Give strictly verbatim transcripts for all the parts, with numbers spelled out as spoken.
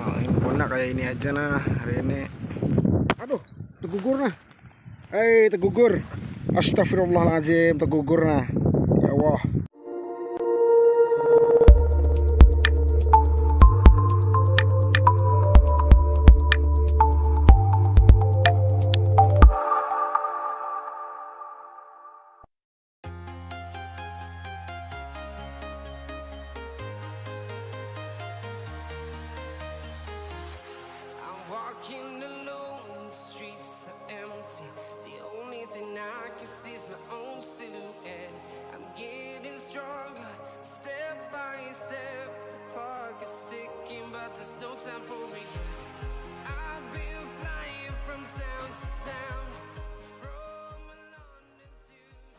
Nah, infonya kayak ini aja nah hari ini. Aduh, tergugur nah. Hei, tergugur. Astagfirullahaladzim, tergugur nah. Ya Allah. Walking alone, the streets are empty. The only thing I can see is my own silhouette. I'm getting stronger, step by step. The clock is ticking, but there's no time for regrets. I've been flying from town to town, from London to...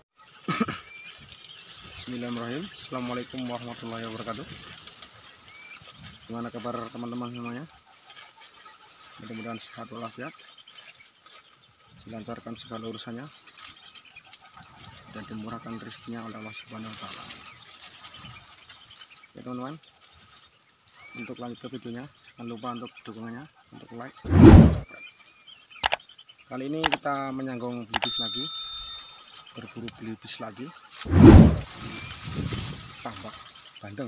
Bismillahirrahmanirrahim. Assalamualaikum warahmatullahi wabarakatuh. Gimana kabar teman-teman semuanya? Mudah-mudahan sehat walafiat, dilancarkan segala urusannya, dan dimurahkan rezekinya oleh Allah Subhanahu wa Ta'ala. Ya teman-teman, untuk lanjut ke videonya, jangan lupa untuk dukungannya, untuk like dan subscribe. Kali ini kita menyanggung belibis lagi, berburu belibis lagi, tambak bandeng.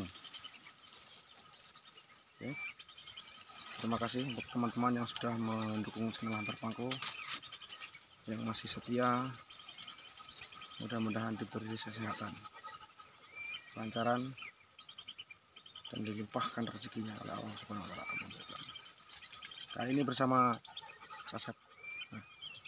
Oke. Terima kasih untuk teman-teman yang sudah mendukung channel Hunter Pangko, yang masih setia. Mudah-mudahan diberi kesehatan, lancaran, dan dilimpahkan rezekinya oleh Allah Subhanahu wa Ta'ala. Kali ini bersama Sasep. Nah,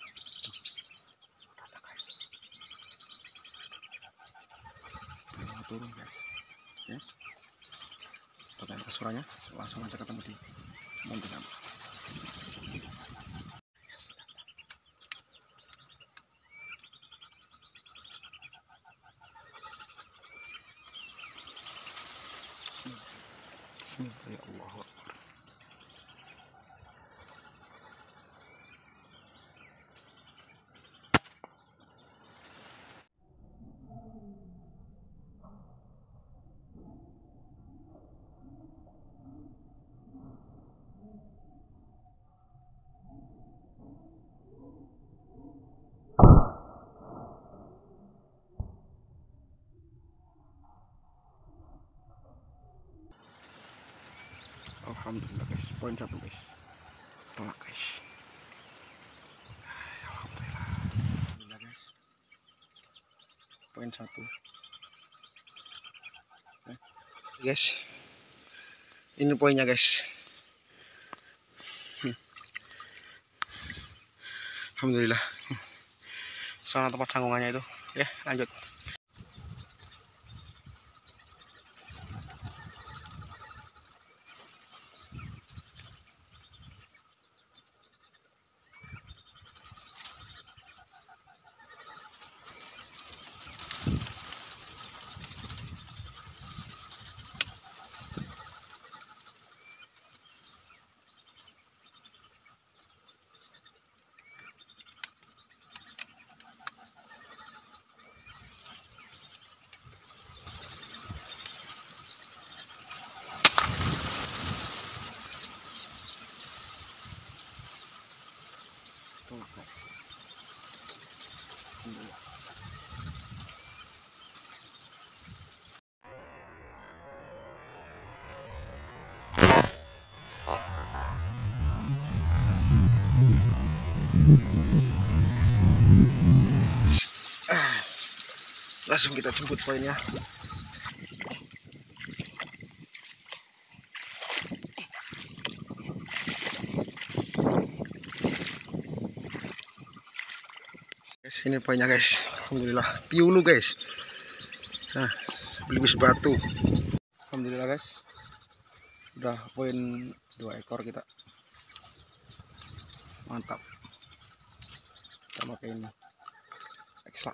tuh. Turun guys, ya. Pertanyaan kesurannya langsung aja ketemu di Montingan. Ya Allah. Alhamdulillah guys, poin satu guys, tolak guys. Alhamdulillah, Alhamdulillah guys, poin satu. Eh, guys, ini poinnya guys. Hmm. Alhamdulillah, sana tempat sanggungannya itu. Ya, lanjut. Tolak guys. Alhamdulillah. Langsung kita jemput poinnya. Guys, ini poinnya guys. Alhamdulillah, piulu guys. Nah, belibis batu. Alhamdulillah guys, udah poin dua ekor kita. Mantap. Kita pakai ini eksak.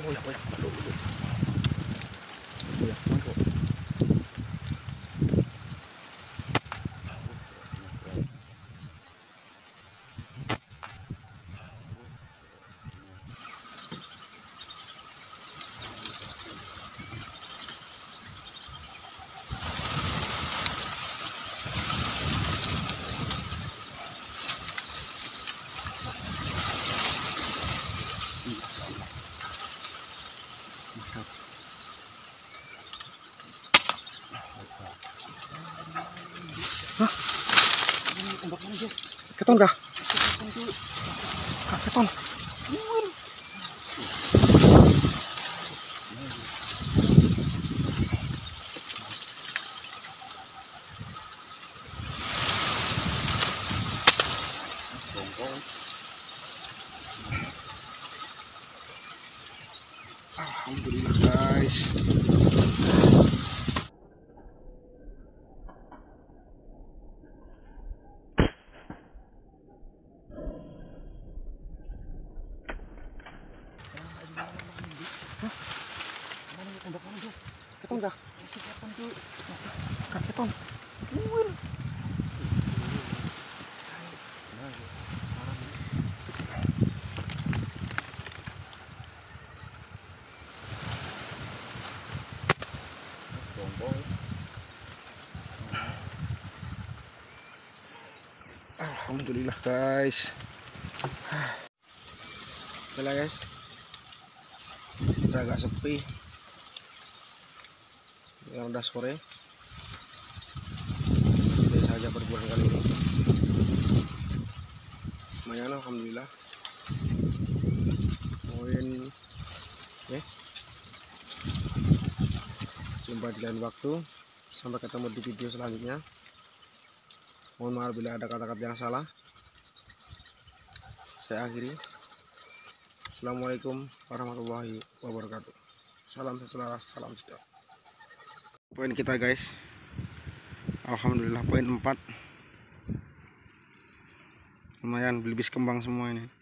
Oh ya, oh ya, aduh, aduh. Oh ya, mantap. Mantap. Hah? Keton kah? Ah, keton. Alhamdulillah guys. Keton kah? Masih keton tuh. Masih keton. Wih. Alhamdulillah guys. Oke lah guys, udah agak sepi, yang udah sore. Jadi saja perburuan kali ini lumayan, alhamdulillah. Poin ya, jumpa di lain waktu. Sampai ketemu di video selanjutnya. Mohon maaf bila ada kata-kata yang salah. Saya akhiri. Assalamualaikum warahmatullahi wabarakatuh. Salam satu laras, salam sejahtera. Poin kita guys, alhamdulillah poin empat. Lumayan, belibis kembang semua ini.